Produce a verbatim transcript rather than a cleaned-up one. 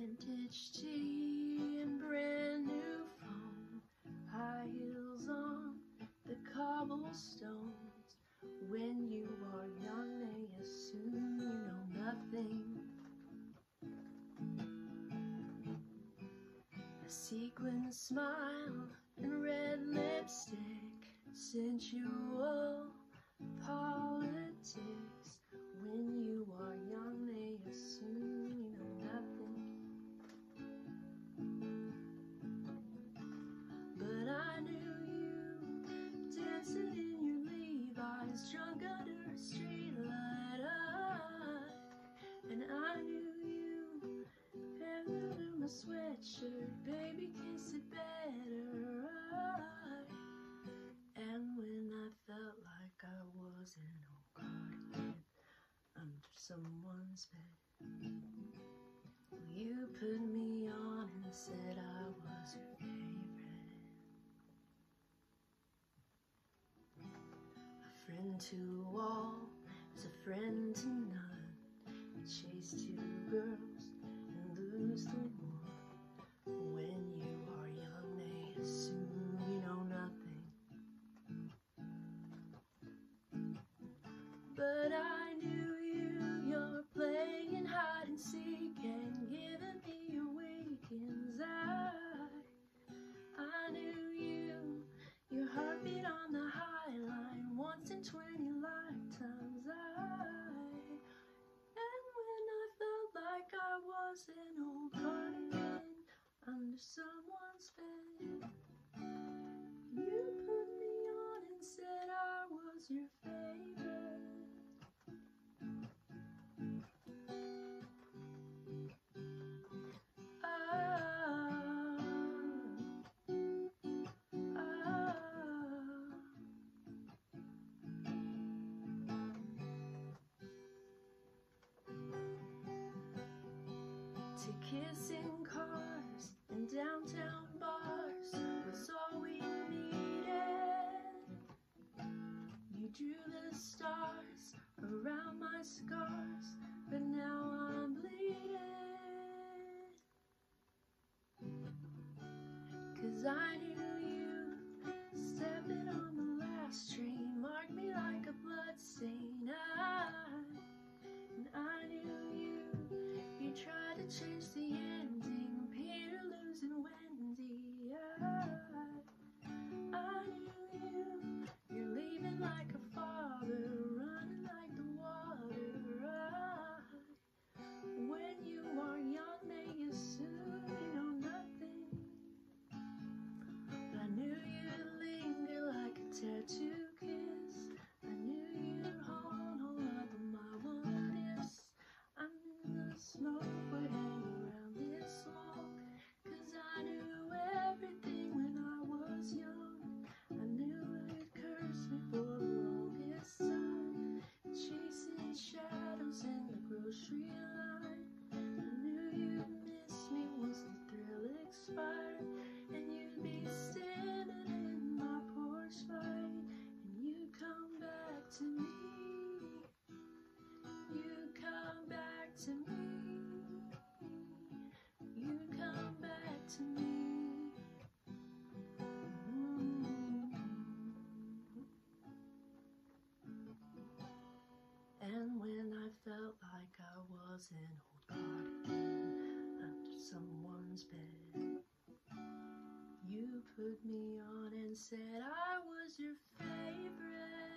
vintage tea and brand new phone, high heels on the cobblestones. When you are young, they assume you know nothing. A sequin smile and red lipstick, sensual politics. When you are young, they assume you know nothing. But I knew you dancing in your Levi's, drunk under a streetlight, and I knew you had under my sweatshirt, baby, kiss it better. And when I felt like I was an old cardigan under someone's bed, you put me on and said I was your favorite. A friend to all is a friend to none. Chase two girls and lose the one. When you are young, they assume you know nothing. But I knew you, you're playing hide and seek and giving me your weekends. I, I knew you, your heartbeat on the high line, once in twenty lifetimes. I, and when I felt like I was an old cardigan under someone's bed, you put me on and said I was your favorite. To kissing cars and downtown bars was all we needed. You drew the stars around my scars, but now I'm bleeding. 'Cause I knew you stepping on the last train marked me like a bloodstain. I, and I knew you, you tried to change the ending, Peter losing Wendy. I, I knew you, you're leaving like a father, running like the water. I, when you are young, they assume you know nothing. But I knew you'd linger like a tattoo kiss. I knew you'd haunt all of my what ifs. I knew the smoke would hang around this walk, 'cause I knew everything when I was young. I knew it'd curse me for the longest time, chasing shadows in the grocery line. I knew you'd miss me once the thrill expired, and you'd be standing in my porch light, and you'd come back to me. You come back to me. You come back to me. Mm-hmm. And when I felt like I was an old cardigan under someone's bed, you put me on and said I was your favorite.